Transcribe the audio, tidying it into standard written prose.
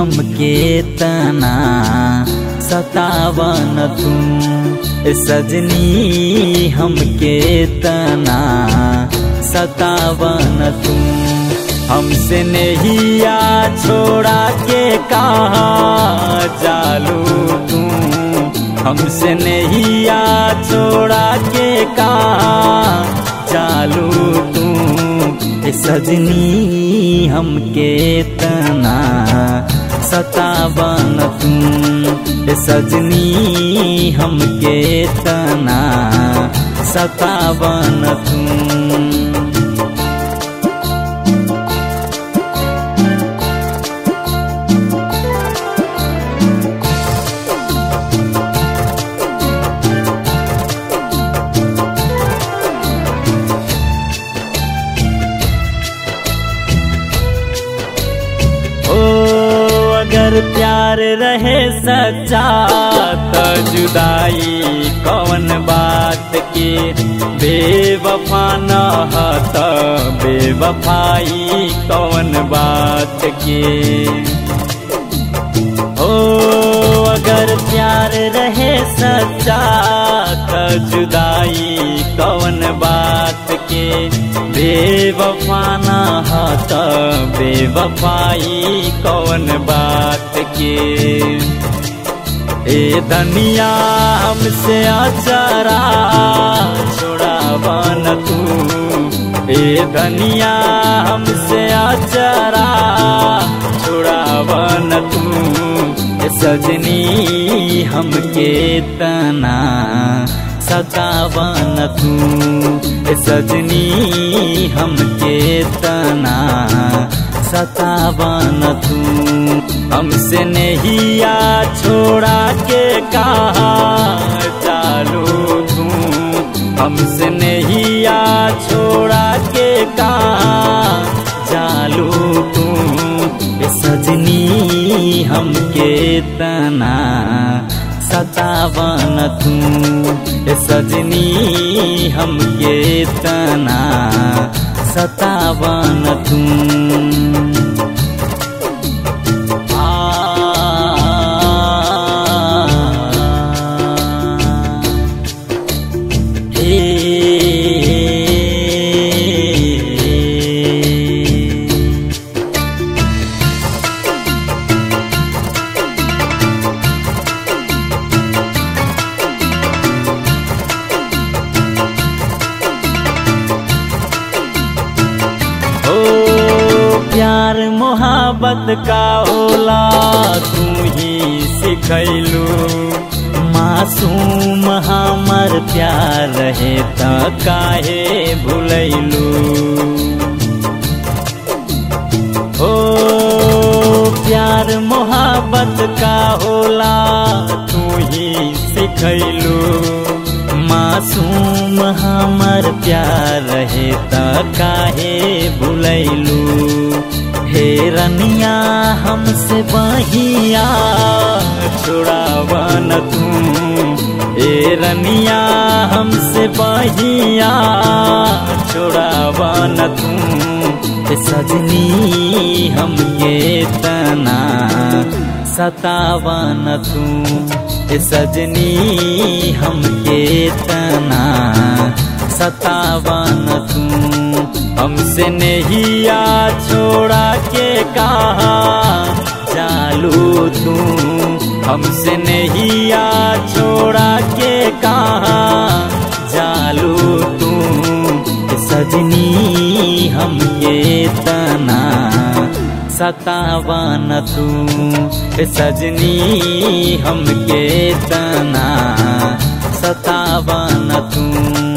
हमके तना सतावन तू सजनी हमके तना सतावन तू हमसे नहिया छोड़ा के कहाँ जालू तू हमसे नहिया छोड़ा के कहाँ जालू तू सजनी हमके तना सतावन तू सजनी हमके तना सतावन तू अगर प्यार रहे सच्चा तो जुदाई कौन बात के बेवफा न तो बेवफाई कौन बात के ओ अगर प्यार रहे सच्चा तो जुदाई कौन बात के बेवफा न तो बेवफाई कौन बात के ए धनिया हमसे अचारा छुड़ावन तू ए धनिया हमसे अचारा छुड़ावन तू सजनी हमके तना सतावन तू सजनी हमके तना सतावन तू हमसे नहिया छोड़ा के कहाँ चालू तू हमसे नहिया छोड़ा के कहाँ चालू तू सजनी हमके तना सतावन तू सजनी हमके तना सतावन तू प्यार मोहब्बत का होला तू ही सिखैलू मासूम हमर प्यार रहे त काहे भुलैलू ओ प्यार मोहब्बत का होला तू ही सिखैलू मासूम हमर प्यार रहे त काहे भुलैलू हे रनिया हमसे बहिया छुड़ावन तू ए रनिया हमसे बहिया छुड़ावन तू सजनी हमके तना सतावन तू सजनी हमके तना सतावन तू हमसे नहिया छोड़ा के कहाँ जालू तू हमसे नहिया छोड़ा के कहाँ जालू तू सजनी हमके तना सतावन तू सजनी हमके तना सतावन तू